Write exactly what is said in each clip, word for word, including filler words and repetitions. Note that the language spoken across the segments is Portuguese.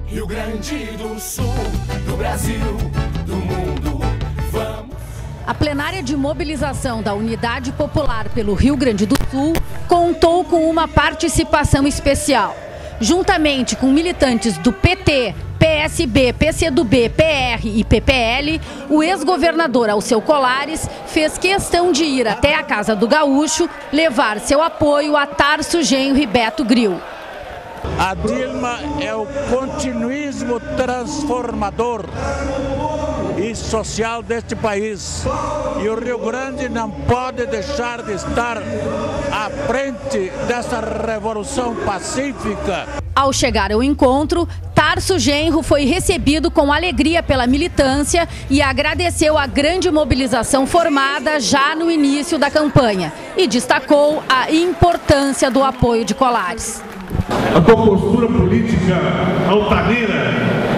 Rio Grande do Sul, do Brasil, do mundo, vamos. A plenária de mobilização da Unidade Popular pelo Rio Grande do Sul contou com uma participação especial. Juntamente com militantes do P T, P S B, P C do B, P R e P P L, o ex-governador Alceu Colares fez questão de ir até a Casa do Gaúcho levar seu apoio a Tarso Genro e Beto Grill. A Dilma é o continuismo transformador e social deste país. E o Rio Grande não pode deixar de estar à frente dessa revolução pacífica. Ao chegar ao encontro, Tarso Genro foi recebido com alegria pela militância e agradeceu a grande mobilização formada já no início da campanha e destacou a importância do apoio de Colares. A tua postura política altaneira,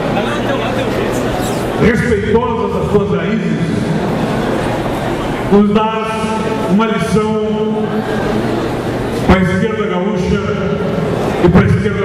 respeitosa das tuas raízes, nos dá uma lição para a esquerda gaúcha e para a esquerda